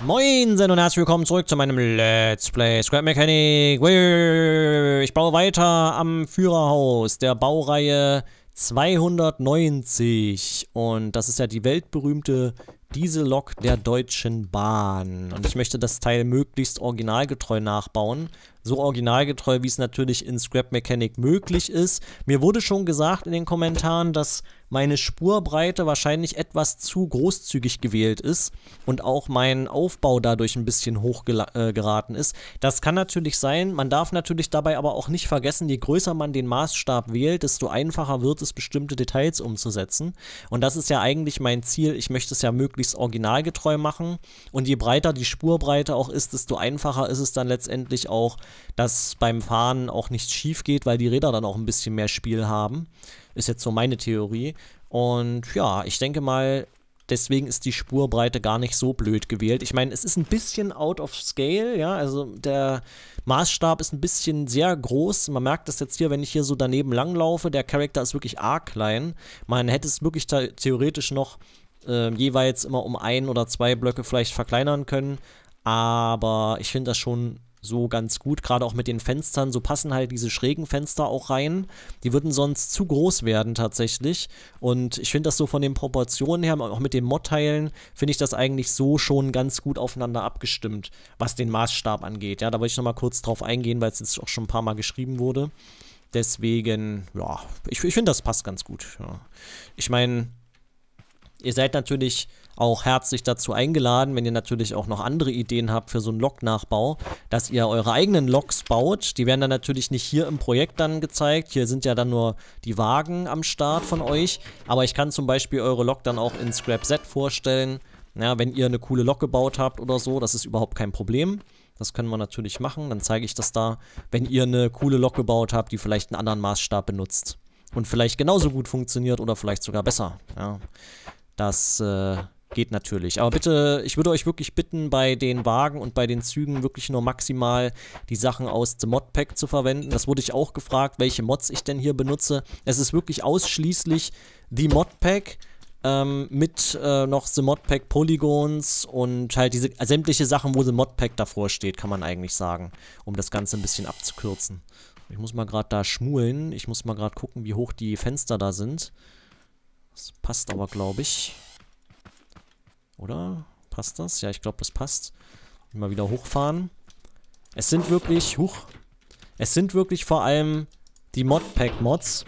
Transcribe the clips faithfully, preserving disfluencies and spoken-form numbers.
Moin und herzlich willkommen zurück zu meinem Let's Play Scrap Mechanic. Ich baue weiter am Führerhaus der Baureihe zweihundertneunzig und das ist ja die weltberühmte Diesellok der Deutschen Bahn. Und ich möchte das Teil möglichst originalgetreu nachbauen. So originalgetreu, wie es natürlich in Scrap Mechanic möglich ist. Mir wurde schon gesagt in den Kommentaren, dass meine Spurbreite wahrscheinlich etwas zu großzügig gewählt ist und auch mein Aufbau dadurch ein bisschen hoch äh, geraten ist. Das kann natürlich sein. Man darf natürlich dabei aber auch nicht vergessen, je größer man den Maßstab wählt, desto einfacher wird es, bestimmte Details umzusetzen. Und das ist ja eigentlich mein Ziel. Ich möchte es ja möglichst originalgetreu machen. Und je breiter die Spurbreite auch ist, desto einfacher ist es dann letztendlich auch, dass beim Fahren auch nichts schief geht, weil die Räder dann auch ein bisschen mehr Spiel haben. Ist jetzt so meine Theorie. Und ja, ich denke mal, deswegen ist die Spurbreite gar nicht so blöd gewählt. Ich meine, es ist ein bisschen out of scale, ja, also der Maßstab ist ein bisschen sehr groß. Man merkt das jetzt hier, wenn ich hier so daneben langlaufe, der Charakter ist wirklich arg klein. Man hätte es wirklich theoretisch noch äh, jeweils immer um ein oder zwei Blöcke vielleicht verkleinern können, aber ich finde das schon so ganz gut, gerade auch mit den Fenstern, so passen halt diese schrägen Fenster auch rein. Die würden sonst zu groß werden tatsächlich und ich finde das so von den Proportionen her, auch mit den Modteilen, finde ich das eigentlich so schon ganz gut aufeinander abgestimmt, was den Maßstab angeht. Ja, da wollte ich nochmal kurz drauf eingehen, weil es jetzt auch schon ein paar Mal geschrieben wurde. Deswegen, ja, ich, ich finde, das passt ganz gut. Ja. Ich meine, ihr seid natürlich auch herzlich dazu eingeladen, wenn ihr natürlich auch noch andere Ideen habt für so einen Lok-Nachbau, dass ihr eure eigenen Loks baut. Die werden dann natürlich nicht hier im Projekt dann gezeigt. Hier sind ja dann nur die Wagen am Start von euch. Aber ich kann zum Beispiel eure Lok dann auch in Scrap Z vorstellen. Ja, wenn ihr eine coole Lok gebaut habt oder so, das ist überhaupt kein Problem. Das können wir natürlich machen. Dann zeige ich das da, wenn ihr eine coole Lok gebaut habt, die vielleicht einen anderen Maßstab benutzt. Und vielleicht genauso gut funktioniert oder vielleicht sogar besser. Ja, das äh, geht natürlich. Aber bitte, ich würde euch wirklich bitten, bei den Wagen und bei den Zügen wirklich nur maximal die Sachen aus The Mod Pack zu verwenden. Das wurde ich auch gefragt, welche Mods ich denn hier benutze. Es ist wirklich ausschließlich The Mod Pack ähm, mit äh, noch The Mod Pack Polygons und halt diese äh, sämtliche Sachen, wo The Mod Pack davor steht, kann man eigentlich sagen, um das Ganze ein bisschen abzukürzen. Ich muss mal gerade da schmulen. Ich muss mal gerade gucken, wie hoch die Fenster da sind. Das passt aber, glaube ich. Oder? Passt das? Ja, ich glaube, das passt. Mal wieder hochfahren. Es sind wirklich, huch, es sind wirklich vor allem die Modpack-Mods,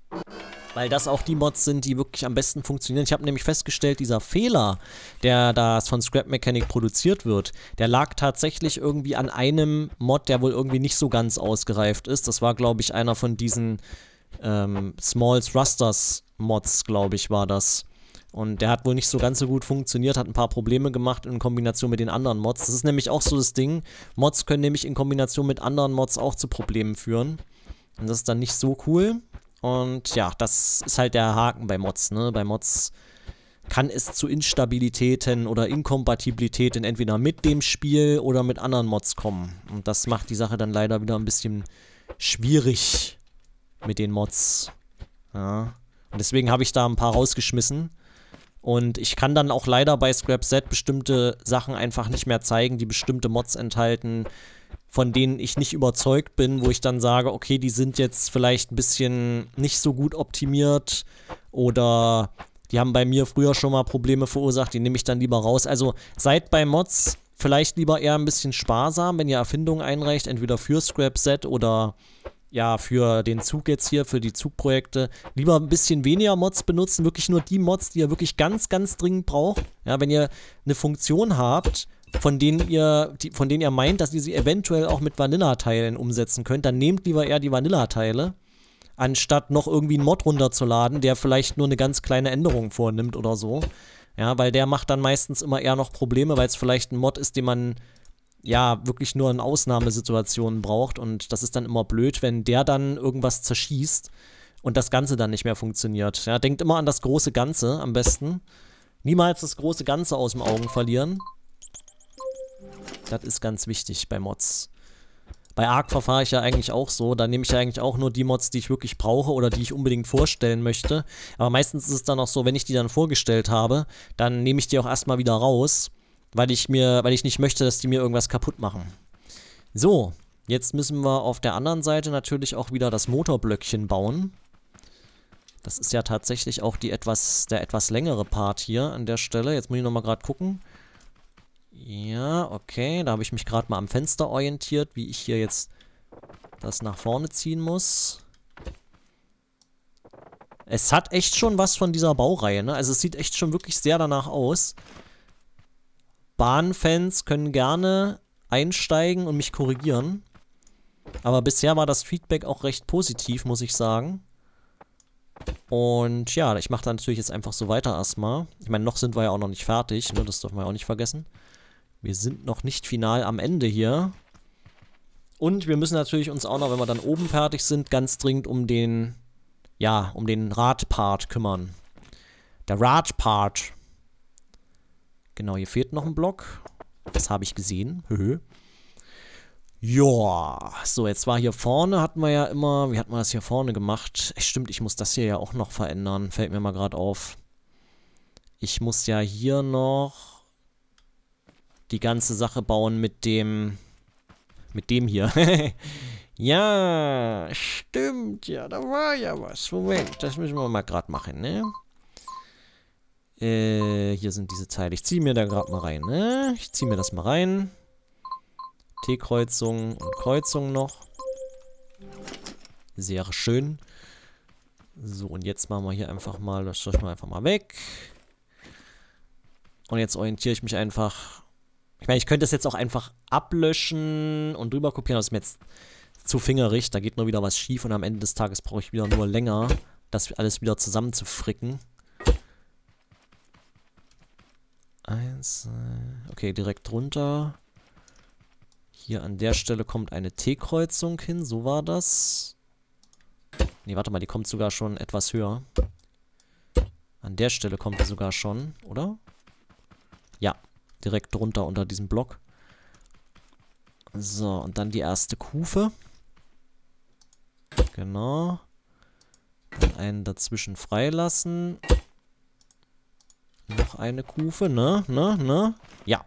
weil das auch die Mods sind, die wirklich am besten funktionieren. Ich habe nämlich festgestellt, dieser Fehler, der da von Scrap Mechanic produziert wird, der lag tatsächlich irgendwie an einem Mod, der wohl irgendwie nicht so ganz ausgereift ist. Das war, glaube ich, einer von diesen ähm, Small Thrusters Mods, glaube ich, war das. Und der hat wohl nicht so ganz so gut funktioniert, hat ein paar Probleme gemacht in Kombination mit den anderen Mods. Das ist nämlich auch so das Ding. Mods können nämlich in Kombination mit anderen Mods auch zu Problemen führen. Und das ist dann nicht so cool. Und ja, das ist halt der Haken bei Mods, ne? Bei Mods kann es zu Instabilitäten oder Inkompatibilitäten entweder mit dem Spiel oder mit anderen Mods kommen. Und das macht die Sache dann leider wieder ein bisschen schwierig mit den Mods. Ja. Und deswegen habe ich da ein paar rausgeschmissen. Und ich kann dann auch leider bei Scrap Z bestimmte Sachen einfach nicht mehr zeigen, die bestimmte Mods enthalten, von denen ich nicht überzeugt bin, wo ich dann sage, okay, die sind jetzt vielleicht ein bisschen nicht so gut optimiert oder die haben bei mir früher schon mal Probleme verursacht, die nehme ich dann lieber raus. Also seid bei Mods vielleicht lieber eher ein bisschen sparsam, wenn ihr Erfindungen einreicht, entweder für Scrap Z oder ja, für den Zug jetzt hier, für die Zugprojekte, lieber ein bisschen weniger Mods benutzen, wirklich nur die Mods, die ihr wirklich ganz, ganz dringend braucht. Ja, wenn ihr eine Funktion habt, von denen ihr, die, von denen ihr meint, dass ihr sie eventuell auch mit Vanilla-Teilen umsetzen könnt, dann nehmt lieber eher die Vanilla-Teile, anstatt noch irgendwie einen Mod runterzuladen, der vielleicht nur eine ganz kleine Änderung vornimmt oder so. Ja, weil der macht dann meistens immer eher noch Probleme, weil es vielleicht ein Mod ist, den man ja, wirklich nur in Ausnahmesituationen braucht und das ist dann immer blöd, wenn der dann irgendwas zerschießt und das Ganze dann nicht mehr funktioniert. Ja, denkt immer an das große Ganze am besten. Niemals das große Ganze aus dem Augen verlieren. Das ist ganz wichtig bei Mods. Bei Ark verfahre ich ja eigentlich auch so, da nehme ich ja eigentlich auch nur die Mods, die ich wirklich brauche oder die ich unbedingt vorstellen möchte. Aber meistens ist es dann auch so, wenn ich die dann vorgestellt habe, dann nehme ich die auch erstmal wieder raus. Weil ich mir, weil ich nicht möchte, dass die mir irgendwas kaputt machen. So, jetzt müssen wir auf der anderen Seite natürlich auch wieder das Motorblöckchen bauen. Das ist ja tatsächlich auch die etwas, der etwas längere Part hier an der Stelle. Jetzt muss ich nochmal gerade gucken. Ja, okay, da habe ich mich gerade mal am Fenster orientiert, wie ich hier jetzt das nach vorne ziehen muss. Es hat echt schon was von dieser Baureihe, ne? Also es sieht echt schon wirklich sehr danach aus. Bahnfans können gerne einsteigen und mich korrigieren. Aber bisher war das Feedback auch recht positiv, muss ich sagen. Und ja, ich mache da natürlich jetzt einfach so weiter erstmal. Ich meine, noch sind wir ja auch noch nicht fertig, ne? Das dürfen wir auch nicht vergessen. Wir sind noch nicht final am Ende hier. Und wir müssen natürlich uns auch noch, wenn wir dann oben fertig sind, ganz dringend um den, ja, um den Radpart kümmern. Der Radpart. Genau, hier fehlt noch ein Block. Das habe ich gesehen. Höhö. Ja, so, jetzt war hier vorne, hatten wir ja immer, wie hat man das hier vorne gemacht? Echt, stimmt, ich muss das hier ja auch noch verändern. Fällt mir mal gerade auf. Ich muss ja hier noch die ganze Sache bauen mit dem, mit dem hier. Ja, stimmt, ja, da war ja was. Moment, das müssen wir mal gerade machen, ne? Äh, hier sind diese Teile. Ich ziehe mir da gerade mal rein, ne? Ich ziehe mir das mal rein. T-Kreuzung und Kreuzung noch. Sehr schön. So, und jetzt machen wir hier einfach mal, das streichen wir einfach mal weg. Und jetzt orientiere ich mich einfach. Ich meine, ich könnte das jetzt auch einfach ablöschen und drüber kopieren, aber das ist mir jetzt zu fingerig. Da geht nur wieder was schief und am Ende des Tages brauche ich wieder nur länger, das alles wieder zusammenzufricken. Eins, okay, direkt drunter. Hier an der Stelle kommt eine T-Kreuzung hin, so war das. Ne, warte mal, die kommt sogar schon etwas höher. An der Stelle kommt die sogar schon, oder? Ja, direkt drunter unter diesem Block. So, und dann die erste Kufe. Genau. Dann einen dazwischen freilassen. Noch eine Kufe, ne, ne, ne? Ja.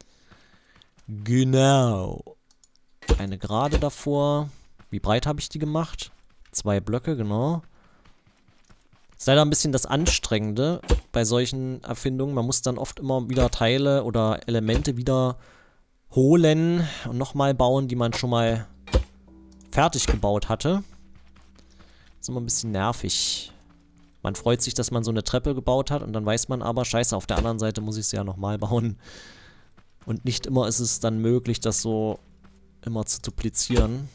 Genau. Eine gerade davor. Wie breit habe ich die gemacht? Zwei Blöcke, genau. Ist leider ein bisschen das Anstrengende bei solchen Erfindungen. Man muss dann oft immer wieder Teile oder Elemente wieder holen und nochmal bauen, die man schon mal fertig gebaut hatte. Ist immer ein bisschen nervig. Man freut sich, dass man so eine Treppe gebaut hat und dann weiß man aber, scheiße, auf der anderen Seite muss ich es ja nochmal bauen. Und nicht immer ist es dann möglich, das so immer zu duplizieren.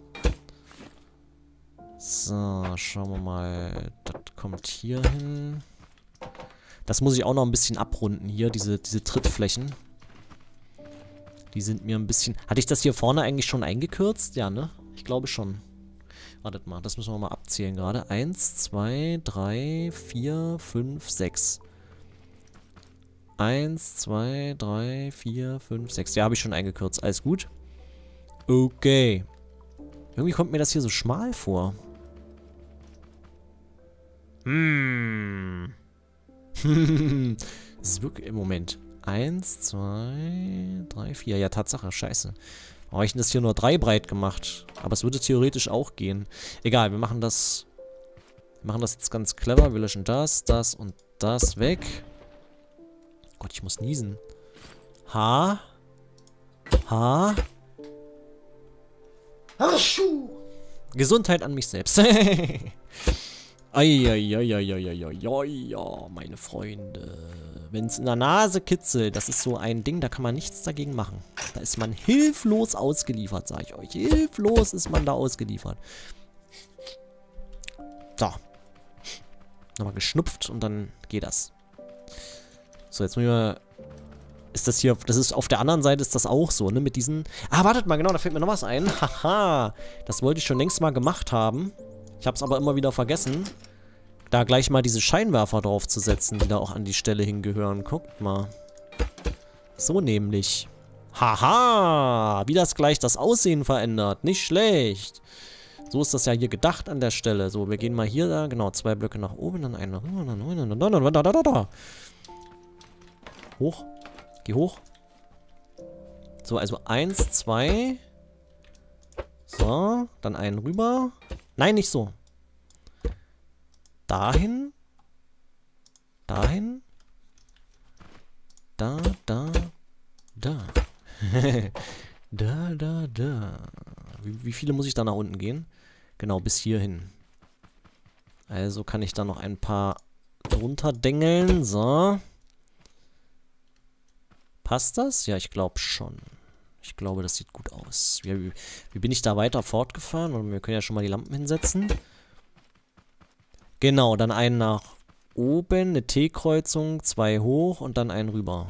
So, schauen wir mal. Das kommt hier hin. Das muss ich auch noch ein bisschen abrunden hier, diese, diese Trittflächen. Die sind mir ein bisschen... Hatte ich das hier vorne eigentlich schon eingekürzt? Ja, ne? Ich glaube schon. Wartet mal, das müssen wir mal abzählen gerade. Eins, zwei, drei, vier, fünf, sechs. Eins, zwei, drei, vier, fünf, sechs. Ja, habe ich schon eingekürzt. Alles gut. Okay. Irgendwie kommt mir das hier so schmal vor. Hm. Das ist wirklich im Moment. Eins, zwei, drei, vier. Ja, Tatsache. Scheiße. Warum habe ich denn das hier nur drei breit gemacht? Aber es würde theoretisch auch gehen. Egal, wir machen das... Wir machen das jetzt ganz clever. Wir löschen das, das und das weg. Gott, ich muss niesen. Ha? Ha? Harschuh! Gesundheit an mich selbst. Eieieiei, meine Freunde. Wenn es in der Nase kitzelt, das ist so ein Ding, da kann man nichts dagegen machen. Da ist man hilflos ausgeliefert, sage ich euch. Hilflos ist man da ausgeliefert. So. Nochmal geschnupft und dann geht das. So, jetzt müssen wir... Ist das hier... Das ist auf der anderen Seite ist das auch so, ne? Mit diesen... Ah, wartet mal, genau, da fällt mir noch was ein. Haha. Das wollte ich schon längst mal gemacht haben. Ich habe es aber immer wieder vergessen. Da gleich mal diese Scheinwerfer drauf zu setzen, die da auch an die Stelle hingehören. Guckt mal. So nämlich. Haha. Wie das gleich das Aussehen verändert. Nicht schlecht. So ist das ja hier gedacht an der Stelle. So, wir gehen mal hier da. Genau, zwei Blöcke nach oben, dann eine rüber, dann da, da, da, da, da. Hoch. Geh hoch. So, also eins, zwei. So, dann einen rüber. Nein, nicht so. Dahin. Dahin. Da, da, da. Da, da, da. Wie, wie viele muss ich da nach unten gehen? Genau, bis hierhin. Also kann ich da noch ein paar drunter dengeln. So. Passt das? Ja, ich glaube schon. Ich glaube, das sieht gut aus. Wie, wie, wie bin ich da weiter fortgefahren? Und wir können ja schon mal die Lampen hinsetzen. Genau, dann einen nach oben, eine T-Kreuzung, zwei hoch und dann einen rüber.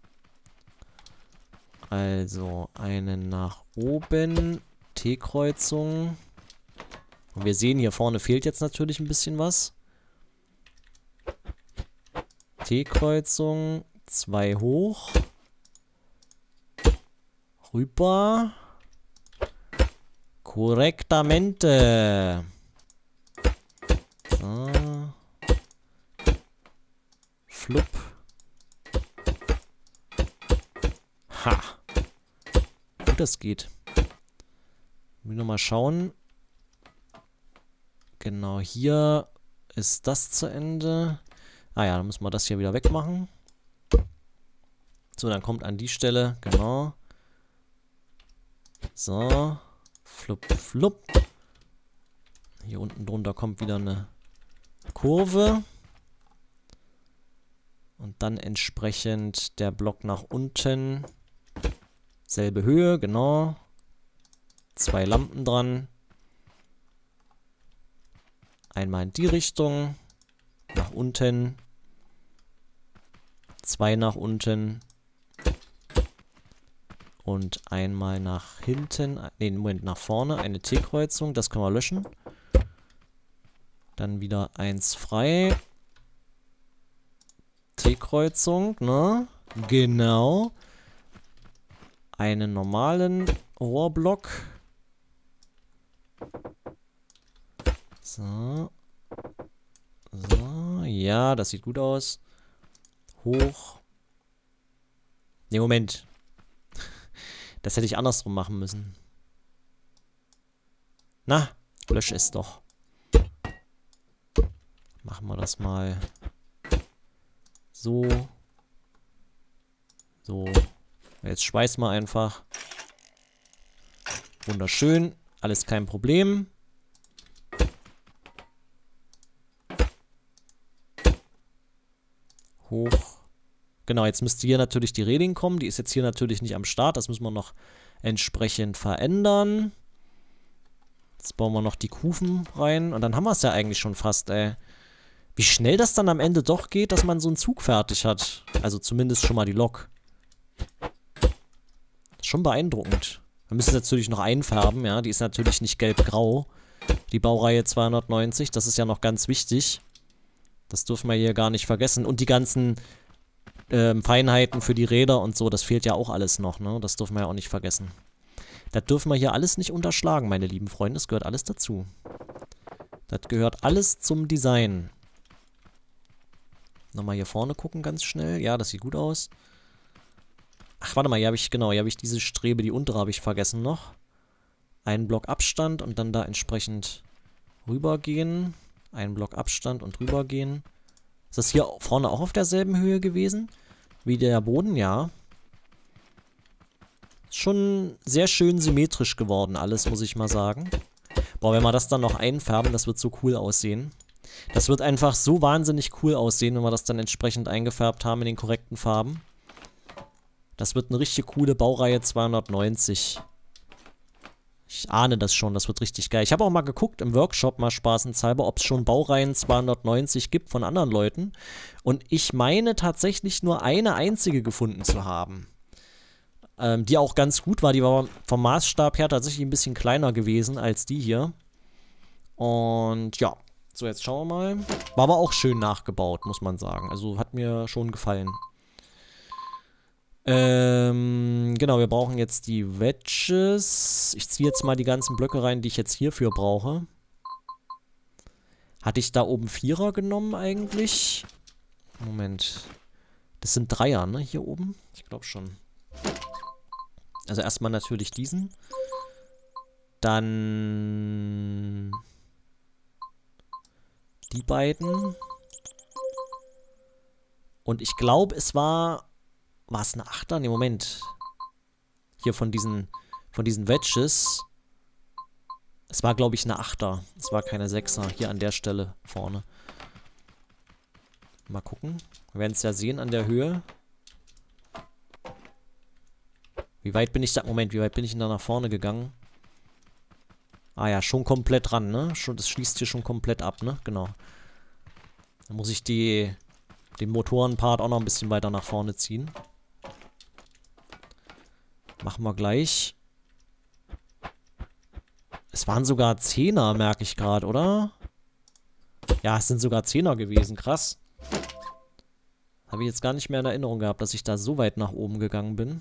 Also, einen nach oben, T-Kreuzung. Und wir sehen, hier vorne fehlt jetzt natürlich ein bisschen was. T-Kreuzung, zwei hoch. Rüber. Korrektamente. So. Flupp. Ha. Gut, das geht. Ich will nochmal schauen. Genau, hier ist das zu Ende. Ah ja, dann müssen wir das hier wieder wegmachen. So, dann kommt an die Stelle, genau. So. Flupp, flupp. Hier unten drunter kommt wieder eine Kurve. Und dann entsprechend der Block nach unten. Selbe Höhe, genau. Zwei Lampen dran. Einmal in die Richtung. Nach unten. Zwei nach unten. Und einmal nach hinten. Ne, Moment, nach vorne. Eine T-Kreuzung. Das können wir löschen. Dann wieder eins frei. T-Kreuzung, ne? Genau. Einen normalen Rohrblock. So. So. Ja, das sieht gut aus. Hoch. Ne, Moment. Das hätte ich andersrum machen müssen. Na, lösche es doch. Machen wir das mal so. So. Jetzt schweißen wir einfach. Wunderschön. Alles kein Problem. Hoch. Genau, jetzt müsste hier natürlich die Reling kommen. Die ist jetzt hier natürlich nicht am Start. Das müssen wir noch entsprechend verändern. Jetzt bauen wir noch die Kufen rein. Und dann haben wir es ja eigentlich schon fast, ey. Wie schnell das dann am Ende doch geht, dass man so einen Zug fertig hat. Also zumindest schon mal die Lok. Schon beeindruckend. Wir müssen es natürlich noch einfärben, ja. Die ist natürlich nicht gelb-grau. Die Baureihe zweihundertneunzig, das ist ja noch ganz wichtig. Das dürfen wir hier gar nicht vergessen. Und die ganzen ähm, Feinheiten für die Räder und so, das fehlt ja auch alles noch, ne? Das dürfen wir ja auch nicht vergessen. Das dürfen wir hier alles nicht unterschlagen, meine lieben Freunde. Das gehört alles dazu. Das gehört alles zum Design. Nochmal hier vorne gucken ganz schnell. Ja, das sieht gut aus. Ach, warte mal, hier habe ich, genau, hier habe ich diese Strebe, die untere habe ich vergessen noch. Einen Block Abstand und dann da entsprechend rübergehen. Einen Block Abstand und rübergehen. Ist das hier vorne auch auf derselben Höhe gewesen? Wie der Boden? Ja. Schon sehr schön symmetrisch geworden alles, muss ich mal sagen. Boah, wenn wir das dann noch einfärben, das wird so cool aussehen. Das wird einfach so wahnsinnig cool aussehen, wenn wir das dann entsprechend eingefärbt haben in den korrekten Farben. Das wird eine richtig coole Baureihe zweihundertneunzig. Ich ahne das schon, das wird richtig geil. Ich habe auch mal geguckt im Workshop, mal spaßenshalber, ob es schon Baureihen zweihundertneunzig gibt von anderen Leuten. Und ich meine tatsächlich nur eine einzige gefunden zu haben. Ähm, die auch ganz gut war. Die war vom Maßstab her tatsächlich ein bisschen kleiner gewesen als die hier. Und ja, so jetzt schauen wir mal. War aber auch schön nachgebaut, muss man sagen. Also hat mir schon gefallen. Ähm, genau, wir brauchen jetzt die Wedges. Ich ziehe jetzt mal die ganzen Blöcke rein, die ich jetzt hierfür brauche. Hatte ich da oben Vierer genommen eigentlich? Moment. Das sind Dreier, ne, hier oben? Ich glaube schon. Also erstmal natürlich diesen. Dann die beiden. Und ich glaube, es war... War es eine Achter? Ne, Moment. Hier von diesen, von diesen Wedges. Es war, glaube ich, eine Achter. Es war keine Sechser. Hier an der Stelle vorne. Mal gucken. Wir werden es ja sehen an der Höhe. Wie weit bin ich da? Moment, wie weit bin ich denn da nach vorne gegangen? Ah ja, schon komplett ran, ne? Schon, das schließt hier schon komplett ab, ne? Genau. Dann muss ich die, den Motorenpart auch noch ein bisschen weiter nach vorne ziehen. Machen wir gleich. Es waren sogar Zehner, merke ich gerade, oder? Ja, es sind sogar Zehner gewesen, krass. Habe ich jetzt gar nicht mehr in Erinnerung gehabt, dass ich da so weit nach oben gegangen bin.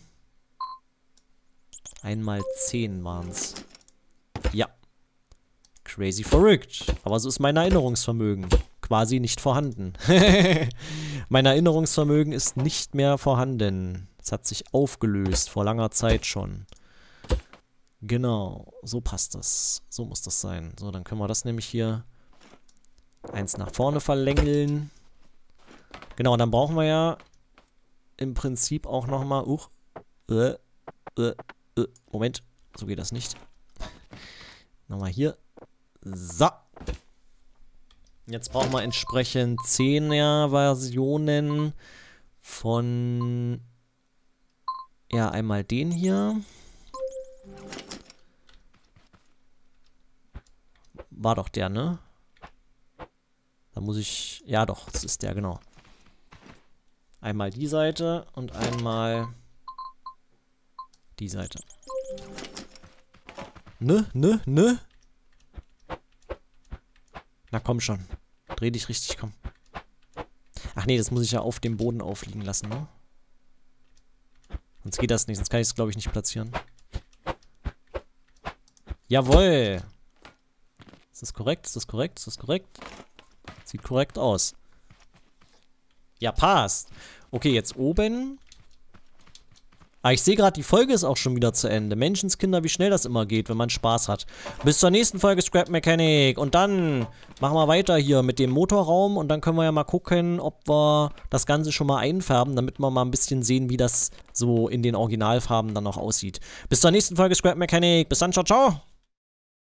Einmal zehn waren es. Ja. Crazy verrückt. Aber so ist mein Erinnerungsvermögen quasi nicht vorhanden. Mein Erinnerungsvermögen ist nicht mehr vorhanden. Es hat sich aufgelöst, vor langer Zeit schon. Genau, so passt das. So muss das sein. So, dann können wir das nämlich hier eins nach vorne verlängeln. Genau, dann brauchen wir ja im Prinzip auch nochmal... Uh, äh, äh, äh, Moment, so geht das nicht. Nochmal hier. So. Jetzt brauchen wir entsprechend Zehner-Versionen von... Ja, einmal den hier. War doch der, ne? Da muss ich... Ja doch, das ist der, genau. Einmal die Seite und einmal die Seite. Ne, ne, ne? Na komm schon. Dreh dich richtig, komm. Ach nee, das muss ich ja auf dem Boden aufliegen lassen, ne? Sonst geht das nicht, sonst kann ich es, glaube ich, nicht platzieren. Jawohl! Ist das korrekt? Ist das korrekt? Ist das korrekt? Sieht korrekt aus. Ja, passt. Okay, jetzt oben. Ah, ich sehe gerade, die Folge ist auch schon wieder zu Ende. Menschenskinder, wie schnell das immer geht, wenn man Spaß hat. Bis zur nächsten Folge Scrap Mechanic. Und dann machen wir weiter hier mit dem Motorraum. Und dann können wir ja mal gucken, ob wir das Ganze schon mal einfärben, damit wir mal ein bisschen sehen, wie das so in den Originalfarben dann noch aussieht. Bis zur nächsten Folge Scrap Mechanic. Bis dann, ciao, ciao.